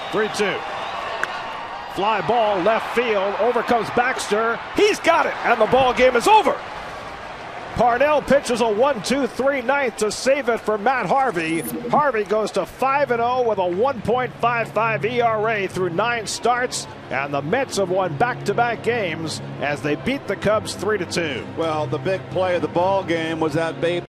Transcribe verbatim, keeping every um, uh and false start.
three two. Fly ball left field. Over comes Baxter. He's got it, and the ball game is over. Parnell pitches a one two three ninth to save it for Matt Harvey. Harvey goes to five and oh with a one point five five E R A through nine starts, and the Mets have won back-to-back games as they beat the Cubs three to two. Well, the big play of the ball game was that base